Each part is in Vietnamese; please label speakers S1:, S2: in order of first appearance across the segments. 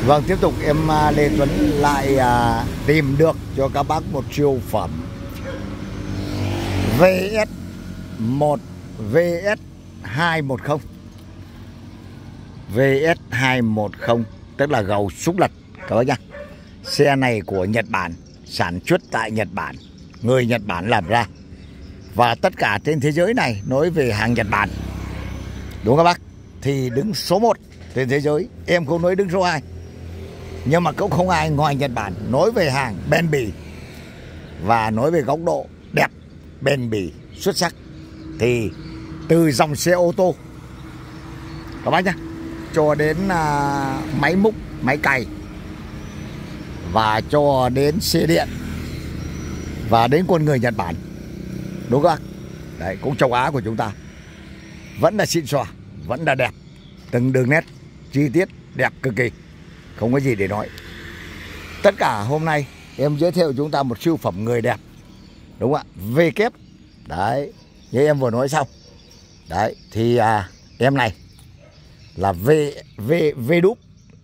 S1: Vâng, tiếp tục em Lê Tuấn lại tìm được cho các bác một siêu phẩm VS1 VS210. VS210 tức là gầu xúc lật các bác nhá. Xe này của Nhật Bản, sản xuất tại Nhật Bản, người Nhật Bản làm ra. Và tất cả trên thế giới này nói về hàng Nhật Bản, đúng các bác, thì đứng số 1 trên thế giới. Em không nói đứng số 2, nhưng mà cũng không ai ngoài Nhật Bản nói về hàng bền bỉ và nói về góc độ đẹp, bền bỉ, xuất sắc. Thì từ dòng xe ô tô các bác nhá, cho đến máy múc, máy cày, và cho đến xe điện, và đến con người Nhật Bản, đúng không? Đấy, cũng châu Á của chúng ta vẫn là xịn xò, vẫn là đẹp, từng đường nét chi tiết đẹp cực kỳ, không có gì để nói. Tất cả hôm nay em giới thiệu chúng ta một siêu phẩm người đẹp, đúng không ạ? V kép đấy, như em vừa nói xong đấy, thì em này là V đúp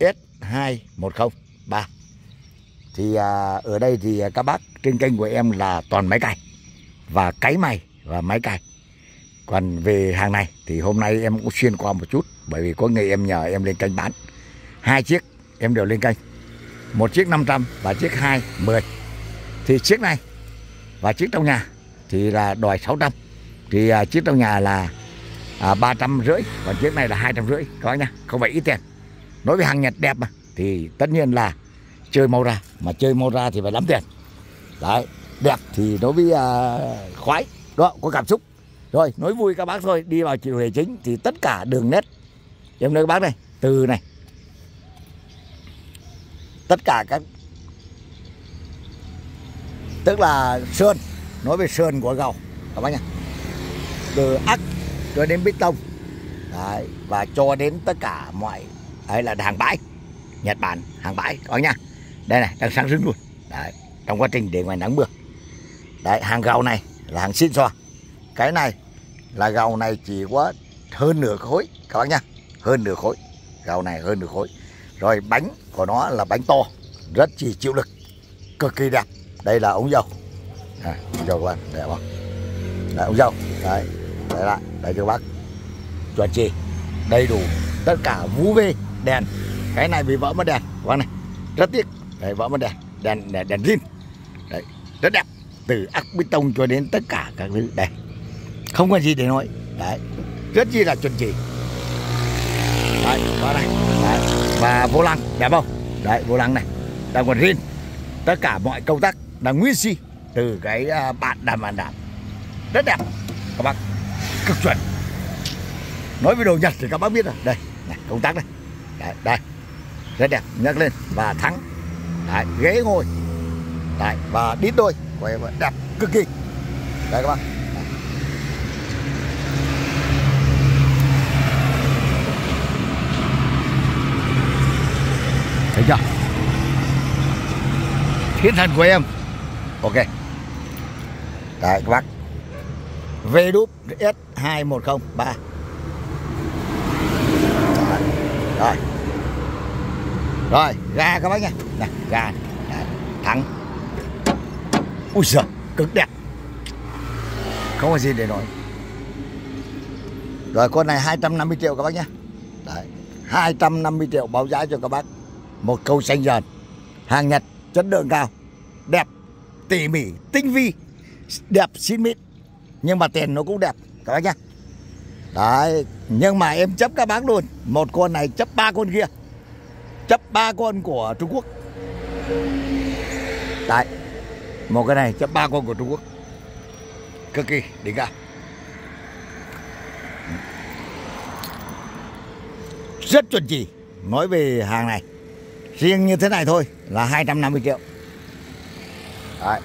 S1: S2103. Thì ở đây thì các bác trên kênh của em là toàn máy cày và cáy mày và máy cày. Còn về hàng này thì hôm nay em cũng xuyên qua một chút, bởi vì có người em nhờ em lên kênh bán. 2 chiếc em đều lên kênh, một chiếc 500 và chiếc 210. Thì chiếc này và chiếc trong nhà thì là đòi 600. Thì chiếc trong nhà là 350, còn chiếc này là 250 các bác nhá, không phải ít tiền. Nói về hàng Nhật đẹp mà, thì tất nhiên là chơi mau ra, mà chơi mau ra thì phải lắm tiền. Đấy, đẹp thì đối với khoái, đó, có cảm xúc. Rồi, nói vui các bác thôi, đi vào chủ đề chính thì tất cả đường nét. Em nói các bác này, từ này, tất cả các, tức là sơn, nói về sơn của gầu các bác nhá, từ ắc cho đến bê tông đấy, và cho đến tất cả mọi ấy là hàng bãi Nhật Bản, hàng bãi các bác nhá. Đây này, đang sáng rưng luôn đấy, trong quá trình để ngoài nắng mưa đấy. Hàng gầu này là hàng xịn xò. Cái này là gầu này chỉ có hơn nửa khối các bác nhá, hơn nửa khối, gầu này hơn nửa khối. Rồi bánh của nó là bánh to, rất chỉ chịu lực, cực kỳ đẹp. Đây là ống dầu, ống dầu các bạn, đẹp không? Đấy, ống dầu đấy, đấy lại đây cho các bác, chuẩn chỉ, đầy đủ tất cả vú vê đèn. Cái này bị vỡ mất đèn các bác này, rất tiếc đấy, vỡ mất đèn zin đấy, rất đẹp, từ ắc bê tông cho đến tất cả các thứ đây, không có gì để nói đấy, rất chi là chuẩn chỉ đấy, qua đây đấy. Và vô lăng đẹp không? Đấy, vô lăng này đang còn zin, tất cả mọi công tắc đang nguyên si từ cái bạn đảm, rất đẹp các bác, cực chuẩn. Nói về đồ Nhật thì các bác biết rồi, đây này, công tắc đây đấy, đây rất đẹp, nhấc lên và thắng đấy, ghế ngồi đấy, và đít đôi của em đẹp cực kỳ đây các bác. Thấy chưa? Thiên thần của em. Ok. Đấy các bác. V đúp S2103. Rồi. Rồi, ga các bác nha. Này, ga. Đấy, thắng. Ui giời, cực đẹp. Không có gì để nói. Rồi con này 250 triệu các bác nhé. Đấy, 250 triệu báo giá cho các bác. Một câu xanh dần, hàng Nhật, chất lượng cao, đẹp, tỉ mỉ, tinh vi, đẹp, xịn mịn, nhưng mà tiền nó cũng đẹp các bác nhá. Đấy, nhưng mà em chấp các bác luôn, một con này chấp 3 con kia, chấp 3 con của Trung Quốc. Đấy, một cái này chấp 3 con của Trung Quốc, cực kỳ đỉnh cao, rất chuẩn chỉ. Nói về hàng này, riêng như thế này thôi là 250 triệu. Đấy,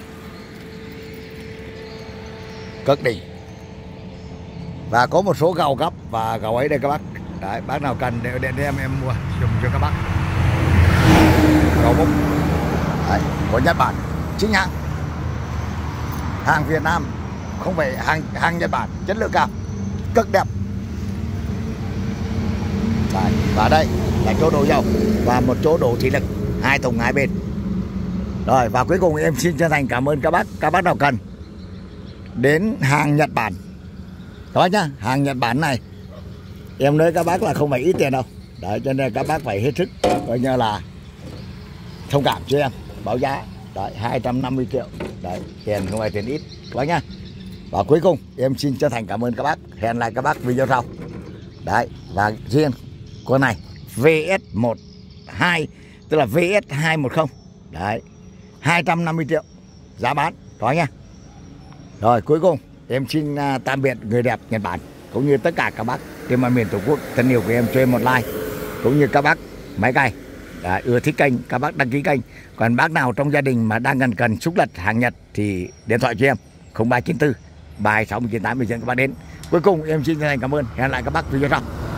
S1: cực đỉnh. Và có một số gầu gấp và gầu ấy đây các bác. Đấy, bác nào cần để em mua dùng cho các bác. Gầu bốc đấy, của Nhật Bản chính hãng, hàng Việt Nam, không phải hàng Nhật Bản, chất lượng cao, cực đẹp. Đấy, và đây là chỗ đổ dầu và một chỗ đổ thủy lực, 2 thùng hai bên. Rồi và cuối cùng em xin chân thành cảm ơn các bác nào cần đến hàng Nhật Bản. Đó nhá, hàng Nhật Bản này em nói các bác là không phải ít tiền đâu. Đấy, cho nên các bác phải hết sức coi như là thông cảm cho em, báo giá. Đấy, 250 triệu. Đấy, tiền không phải tiền ít các bác nhá. Và cuối cùng em xin chân thành cảm ơn các bác. Hẹn lại các bác video sau. Đấy, và riêng con này VS12 tức là VS210. Đấy, 250 triệu giá bán đó nha. Rồi cuối cùng em xin tạm biệt người đẹp Nhật Bản cũng như tất cả các bác trên mọi miền Tổ quốc thân yêu của em, cho em một like, cũng như các bác máy cày ưa thích kênh các bác đăng ký kênh. Còn bác nào trong gia đình mà đang cần xúc lật hàng Nhật thì điện thoại cho em 0394 326 198 các bác đến. Cuối cùng em xin chân thành cảm ơn. Hẹn lại các bác video sau.